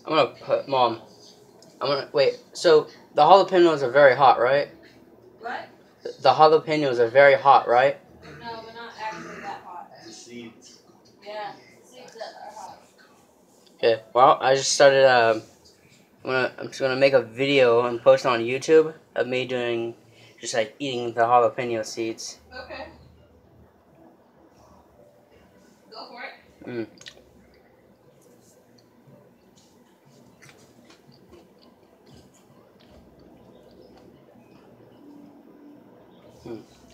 I'm gonna put, Mom. I'm gonna wait. So the jalapenos are very hot, right? What? The jalapenos are very hot, right? No, but not actually that hot. The seeds. Yeah, seeds that are hot. Okay. Well, I just started. I'm just gonna make a video and post it on YouTube of me doing just like eating the jalapeno seeds. Okay. Go for it. Mm. Mm.